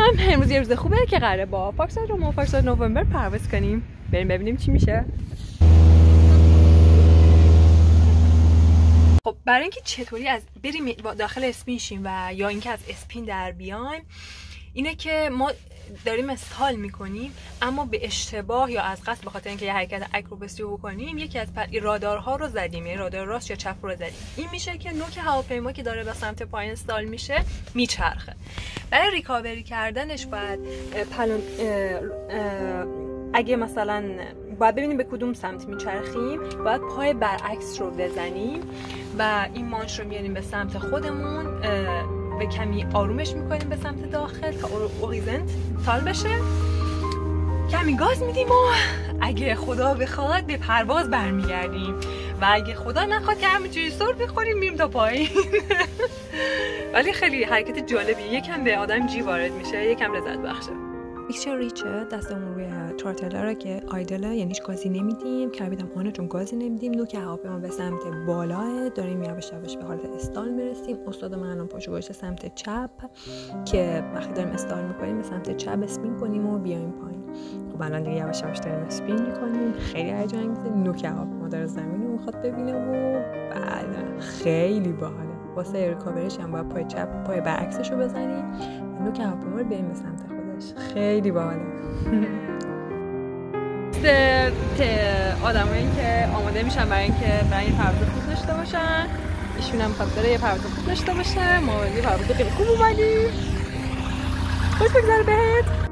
امروز یه روز خوبه که قراره با پارسال و پارسال نوامبر پرواز کنیم. بریم ببینیم چی میشه. خب برای اینکه چطوری از بریم داخل اسپین شیم و یا اینکه از اسپین در بیایم، اینه که ما داریم استال میکنیم اما به اشتباه یا از قصد، به خاطر اینکه یه حرکت اکروباسی رو بکنیم، یکی از رادارها رو زدیم، یعنی رادار راست یا چپ رو زدیم. این میشه که نوک هواپیما که داره به سمت پایین استال میشه میچرخه. برای ریکاوری کردنش باید اگه مثلا باید ببینیم به کدوم سمت میچرخیم، باید پای برعکس رو بزنیم و این مانش رو میاریم به سمت خودمون، به کمی آرومش میکنیم به سمت داخل تا اوریزنت تال بشه، کمی گاز میدیم و اگه خدا بخواد به پرواز برمیگردیم و اگه خدا نخواد که همینجوری سر بخوریم میریم تا پایین. ولی خیلی حرکت جالبیه، یکم به آدم جی وارد میشه، یکم لذت بخشه. پیکچر ریچه دستمون روی تراتلره که آیدله، یعنی هیچ گازی نمیدیم. کربیدم آنه چون گازی نمیدیم. نوک هواپیما به سمت بالاه، داریم یواش یواش به حالت استال میرسیم. استاد من الان پاشو گذاشته سمت چپ که وقتی داریم استال میکنیم به سمت چپ اسپین کنیم و بیایم پایین. خب الان دیگه یواش یواش داریم اسپین میکنیم. خیلی هیجان انگیزه. نوک هواپیما داره زمین رو میخواد ببینه و بعد خیلی باحاله. واسه ریکاوریش هم باید پای چپ پای برعکسش رو بزنیم. نوک هواپیما رو بریم به سمت خیلی باحاله. آدمایی که آماده میشن برای اینکه برای یه پرواز خوب داشته باشن، ایشون هم می‌خواد بره یه پرواز خوب داشته باشه. ما یه پرواز خیلی خوب اومدیم. خوش بگذره بهت.